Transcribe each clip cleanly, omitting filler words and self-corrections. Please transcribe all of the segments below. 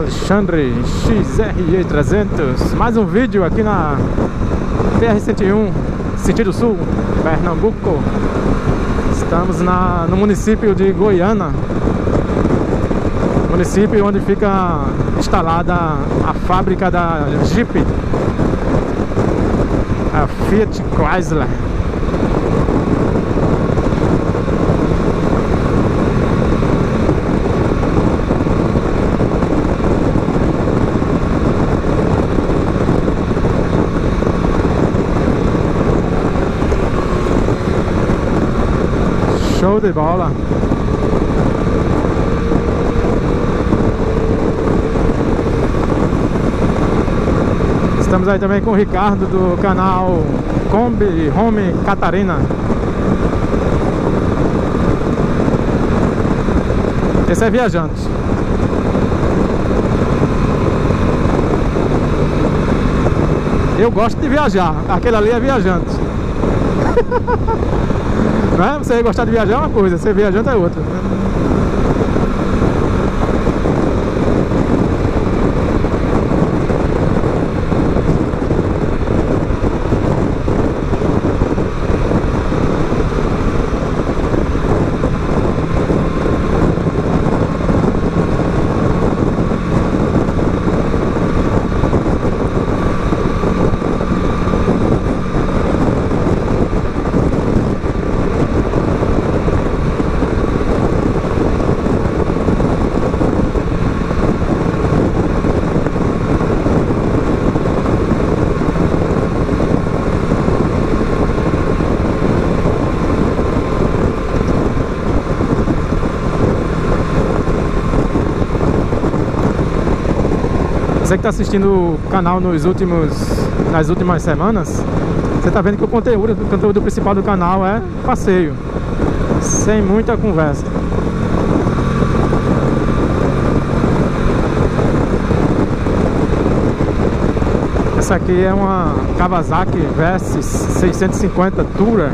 Alexandre XRE300. Mais um vídeo aqui na PR-101, sentido sul, Pernambuco. Estamos no município de Goiânia, município onde fica instalada a fábrica da Jeep, a Fiat Chrysler. Show de bola! Estamos aí também com o Ricardo do canal Kombi Home Catarina. Esse é viajante. Eu gosto de viajar. Aquele ali é viajante. Não é? Você gostar de viajar é uma coisa, ser viajante é outra. Você que está assistindo o canal nas últimas semanas, você está vendo que o conteúdo principal do canal é passeio, sem muita conversa. Essa aqui é uma Kawasaki Versys 650 Tourer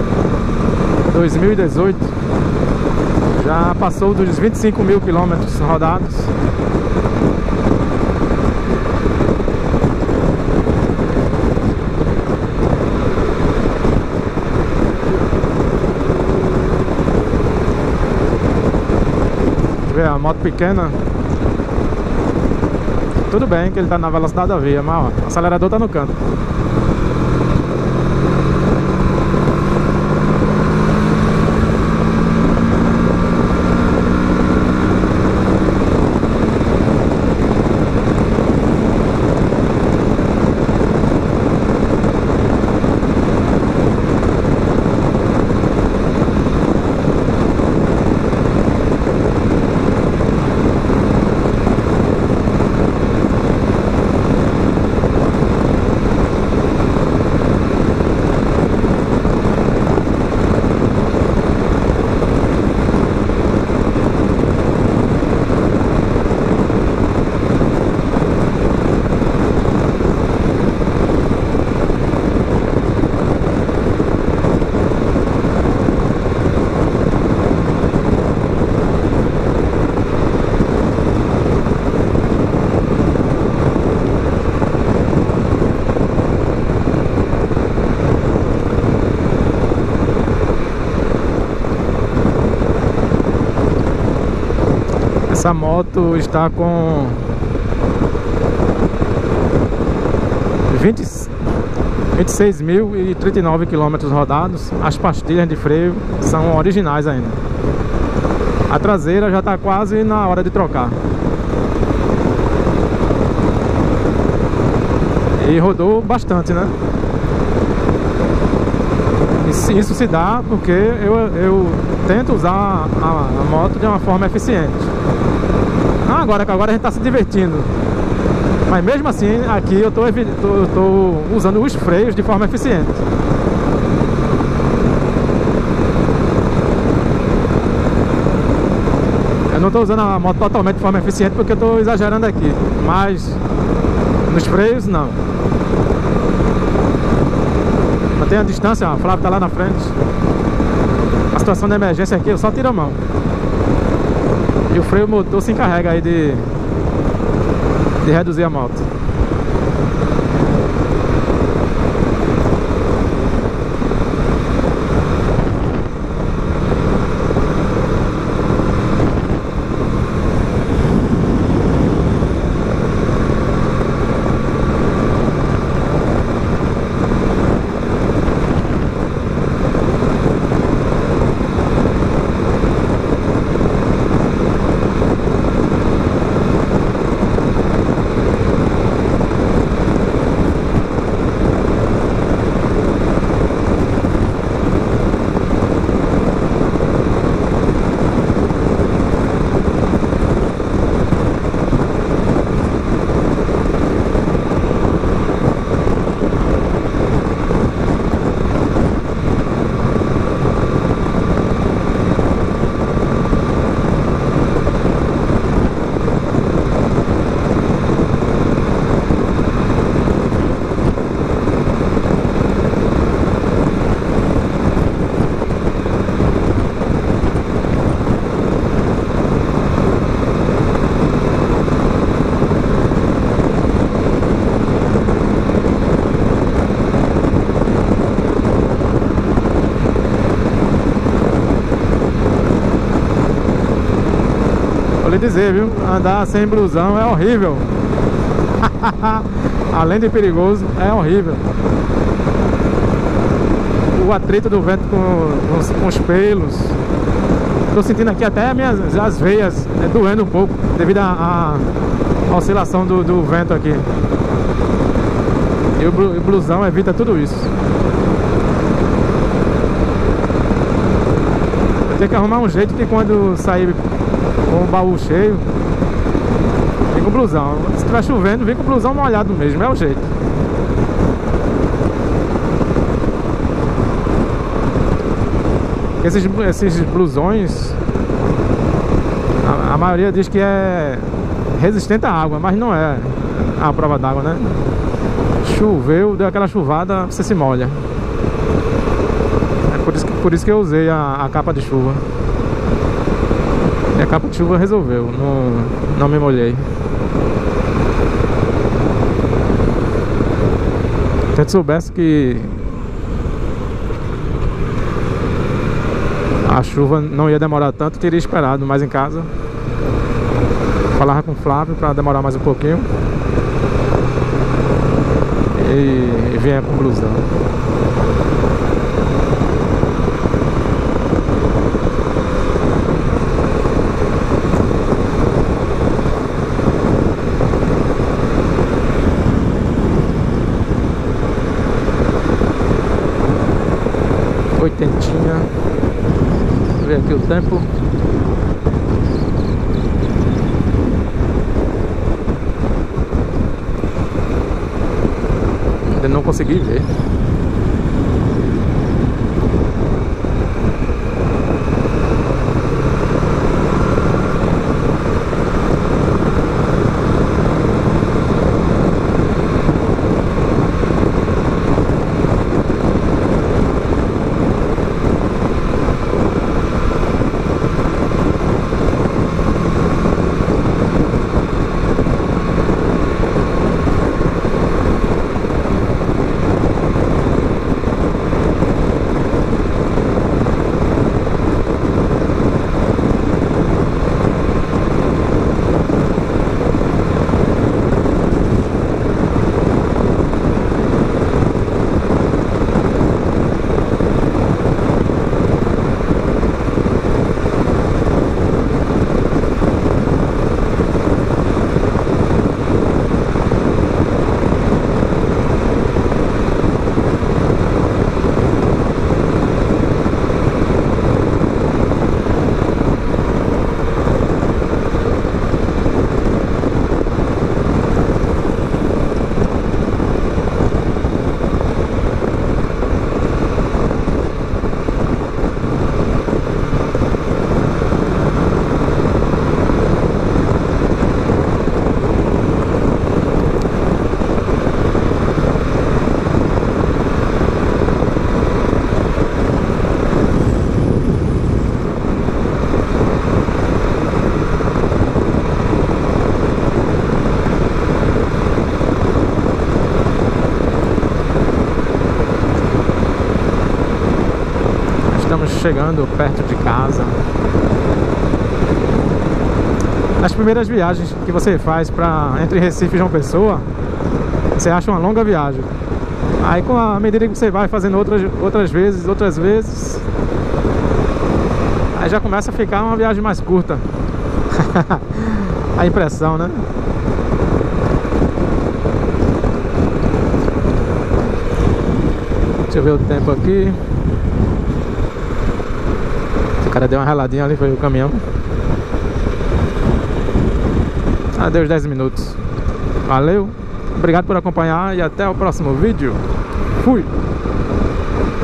2018. Já passou dos 25 mil quilômetros rodados. Ver a moto pequena. Tudo bem que ele tá na velocidade da via, mas ó, o acelerador tá no canto. Essa moto está com 26.039 quilômetros rodados. As pastilhas de freio são originais ainda. A traseira já está quase na hora de trocar. E rodou bastante, né? Isso se dá porque eu tento usar a moto de uma forma eficiente. Agora a gente está se divertindo. Mas mesmo assim, aqui eu tô usando os freios de forma eficiente. Eu não estou usando a moto totalmente de forma eficiente porque eu estou exagerando aqui. Mas nos freios, não. Mantém a distância, ó, a Flávia está lá na frente. A situação de emergência aqui, eu só tiro a mão. E o freio motor se encarrega aí de de reduzir a moto. Vou lhe dizer, viu? Andar sem blusão é horrível. Além de perigoso, é horrível. O atrito do vento com os pelos. Tô sentindo aqui até as veias doendo um pouco devido à oscilação do vento aqui. E o blusão evita tudo isso. Eu tenho que arrumar um jeito que quando sair com o baú cheio, vem com blusão. Se estiver chovendo, vem com blusão molhado mesmo, é o jeito. Esses blusões, a maioria diz que é resistente à água, mas não é a prova d'água, né? Choveu, deu aquela chuvada, você se molha. É por isso que eu usei a capa de chuva. E a capa de chuva resolveu, não me molhei. Se eu soubesse que a chuva não ia demorar tanto, teria esperado mais em casa. Falava com o Flávio para demorar mais um pouquinho. E vinha com blusão. Oitentinha. Vamos ver aqui o tempo. Ainda não consegui ver. chegando perto de casa. As primeiras viagens que você faz entre Recife e João Pessoa, você acha uma longa viagem. Aí com a medida que você vai fazendo outras vezes, aí já começa a ficar uma viagem mais curta. A impressão, né? Deixa eu ver o tempo aqui. O cara deu uma reladinha ali, foi o caminhão. Deu os 10 minutos. Valeu, obrigado por acompanhar e até o próximo vídeo. Fui!